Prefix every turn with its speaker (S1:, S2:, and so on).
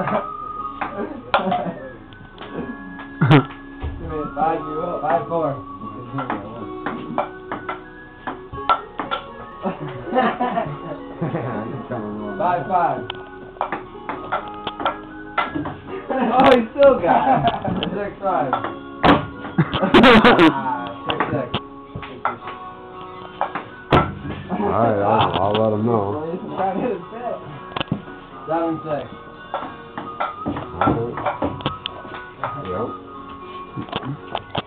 S1: Five, 4. 5, 5. Oh, he still got it. 6, 5. 6, 6.
S2: Alright, I'll let him know.
S1: 7, 6.
S2: Alright. Yep.